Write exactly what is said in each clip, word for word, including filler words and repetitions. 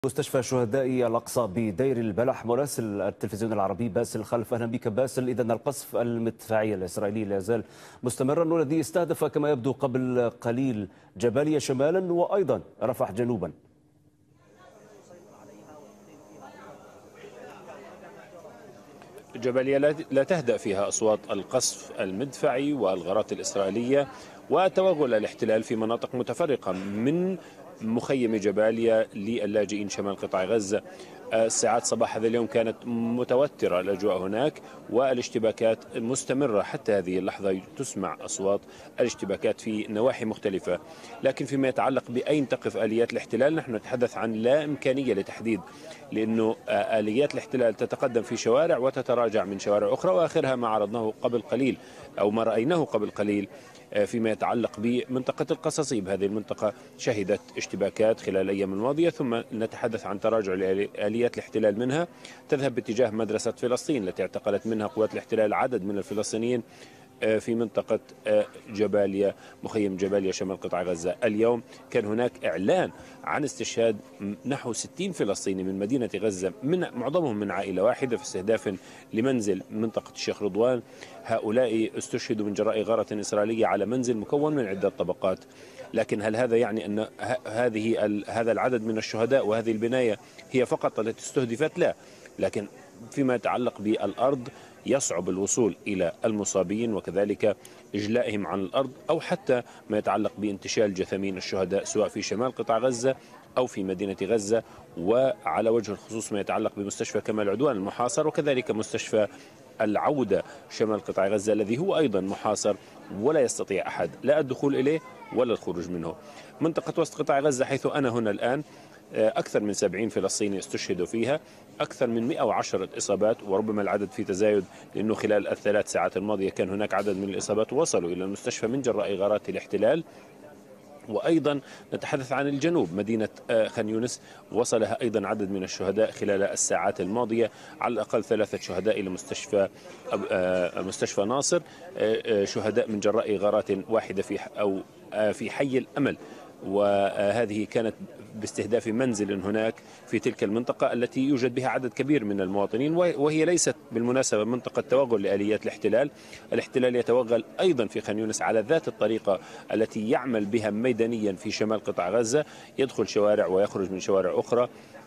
مستشفى شهداء الأقصى بدير البلح. مراسل التلفزيون العربي باسل خلف، أهلا بك باسل. إذن القصف المدفعي الإسرائيلي لا يزال مستمرا، والذي استهدف كما يبدو قبل قليل جباليا شمالا وأيضا رفح جنوبا. جباليا لا تهدأ فيها أصوات القصف المدفعي والغارات الإسرائيلية وتوغل الاحتلال في مناطق متفرقة من مخيم جباليا للاجئين شمال قطاع غزة. الساعات صباح هذا اليوم كانت متوترة الأجواء هناك، والاشتباكات مستمرة حتى هذه اللحظة. تسمع أصوات الاشتباكات في نواحي مختلفة، لكن فيما يتعلق بأين تقف آليات الاحتلال نحن نتحدث عن لا إمكانية لتحديد، لأنه آليات الاحتلال تتقدم في شوارع وتتراجع من شوارع أخرى، وآخرها ما عرضناه قبل قليل أو ما رأيناه قبل قليل فيما يتعلق بمنطقة القصصيب. هذه المنطقة شهدت اشتباكات خلال الأيام الماضية، ثم نتحدث عن تراجع آليات الاحتلال منها تذهب باتجاه مدرسة فلسطين التي اعتقلت منها قوات الاحتلال عدد من الفلسطينيين في منطقة جباليا، مخيم جباليا شمال قطاع غزة. اليوم كان هناك إعلان عن استشهاد نحو ستين فلسطيني من مدينة غزة، من معظمهم من عائلة واحدة، في استهداف لمنزل منطقة الشيخ رضوان. هؤلاء استشهدوا من جراء غارة إسرائيلية على منزل مكون من عدة طبقات. لكن هل هذا يعني أن هذه هذا العدد من الشهداء وهذه البناية هي فقط التي استهدفت؟ لا، لكن فيما يتعلق بالأرض يصعب الوصول إلى المصابين وكذلك إجلائهم عن الأرض، أو حتى ما يتعلق بانتشال جثامين الشهداء سواء في شمال قطاع غزة أو في مدينة غزة، وعلى وجه الخصوص ما يتعلق بمستشفى كمال عدوان المحاصر، وكذلك مستشفى العودة شمال قطاع غزة الذي هو أيضا محاصر ولا يستطيع أحد لا الدخول إليه ولا الخروج منه. منطقة وسط قطاع غزة حيث أنا هنا الآن أكثر من سبعين فلسطيني استشهدوا فيها، أكثر من مئة وعشرة إصابات، وربما العدد في تزايد لأنه خلال الثلاث ساعات الماضية كان هناك عدد من الإصابات وصلوا إلى المستشفى من جراء غارات الاحتلال. وأيضا نتحدث عن الجنوب، مدينة خان يونس وصلها أيضا عدد من الشهداء خلال الساعات الماضية، على الأقل ثلاثة شهداء إلى مستشفى مستشفى ناصر، شهداء من جراء غارات واحدة في أو في حي الأمل، وهذه كانت باستهداف منزل هناك في تلك المنطقة التي يوجد بها عدد كبير من المواطنين، وهي ليست بالمناسبة منطقة توغل لآليات الاحتلال. الاحتلال يتوغل أيضا في خان يونس على ذات الطريقة التي يعمل بها ميدانيا في شمال قطاع غزة، يدخل شوارع ويخرج من شوارع أخرى.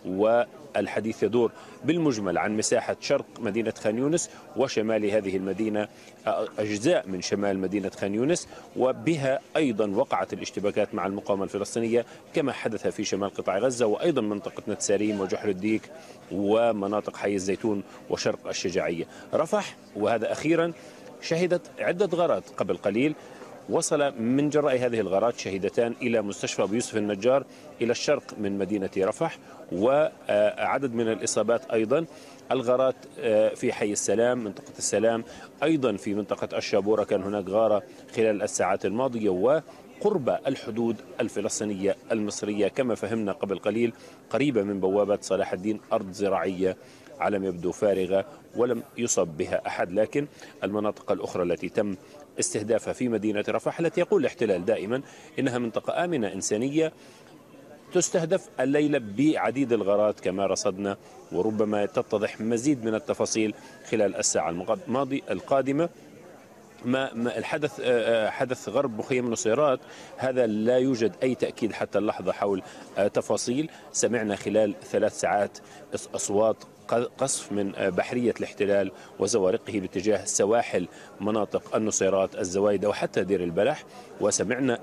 والحديث يدور بالمجمل عن مساحة شرق مدينة خان يونس وشمال هذه المدينة، أجزاء من شمال مدينة خان يونس، وبها أيضا وقعت الاشتباكات مع المقاومة الفلسطينية كما حدث في شمال قطاع غزة، وأيضا منطقة نتساريم وجحر الديك ومناطق حي الزيتون وشرق الشجاعية. رفح وهذا أخيرا شهدت عدة غارات قبل قليل، وصل من جراء هذه الغارات شهيدتان إلى مستشفى أبو يوسف النجار إلى الشرق من مدينة رفح، وعدد من الإصابات أيضا. الغارات في حي السلام، منطقة السلام، أيضا في منطقة الشابورة كان هناك غارة خلال الساعات الماضية، وقرب الحدود الفلسطينية المصرية كما فهمنا قبل قليل، قريبة من بوابة صلاح الدين، أرض زراعية على ما يبدو فارغة ولم يصب بها أحد. لكن المناطق الأخرى التي تم استهدافها في مدينة رفح، التي يقول الاحتلال دائما إنها منطقة آمنة إنسانية، تستهدف الليلة بعديد الغارات كما رصدنا، وربما تتضح مزيد من التفاصيل خلال الساعة الماضية القادمة. ما الحدث حدث غرب مخيم نصيرات هذا لا يوجد أي تأكيد حتى اللحظة حول تفاصيل. سمعنا خلال ثلاث ساعات أصوات قصف من بحرية الاحتلال وزوارقه باتجاه سواحل مناطق النصيرات، الزوايدة، وحتى دير البلح، وسمعنا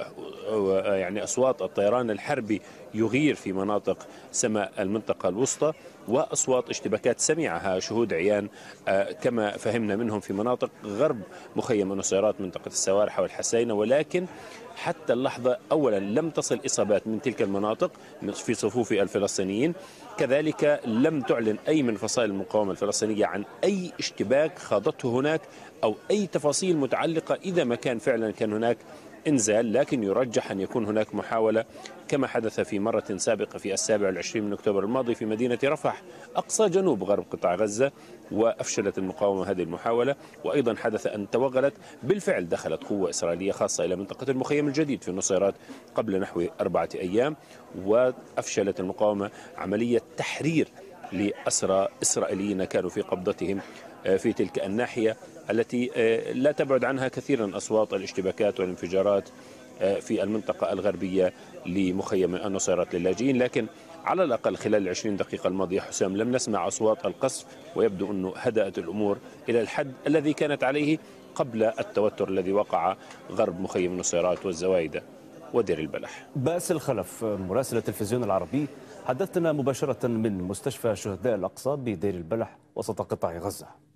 يعني أصوات الطيران الحربي يغير في مناطق سماء المنطقة الوسطى، وأصوات اشتباكات سمعها شهود عيان كما فهمنا منهم في مناطق غرب مخيم النصيرات، منطقة السوارحة والحسينة. ولكن حتى اللحظة أولا لم تصل إصابات من تلك المناطق في صفوف الفلسطينيين، كذلك لم تعلن أي من فصائل المقاومة الفلسطينية عن أي اشتباك خاضته هناك أو أي تفاصيل متعلقة إذا ما كان فعلا كان هناك إنزال، لكن يرجح أن يكون هناك محاولة كما حدث في مرة سابقة في السابع والعشرين من أكتوبر الماضي في مدينة رفح أقصى جنوب غرب قطاع غزة، وأفشلت المقاومة هذه المحاولة. وأيضا حدث أن توغلت بالفعل دخلت قوة إسرائيلية خاصة إلى منطقة المخيم الجديد في النصيرات قبل نحو أربعة أيام، وأفشلت المقاومة عملية تحرير لأسرى إسرائيليين كانوا في قبضتهم في تلك الناحية التي لا تبعد عنها كثيرا أصوات الاشتباكات والانفجارات في المنطقة الغربية لمخيم النصيرات للاجئين. لكن على الأقل خلال العشرين دقيقة الماضية حسام لم نسمع أصوات القصف، ويبدو أنه هدأت الأمور إلى الحد الذي كانت عليه قبل التوتر الذي وقع غرب مخيم النصيرات والزوايدة ودير البلح. باسل خلف مراسل التلفزيون العربي، حدثنا مباشرة من مستشفى شهداء الأقصى بدير البلح وسط قطاع غزة.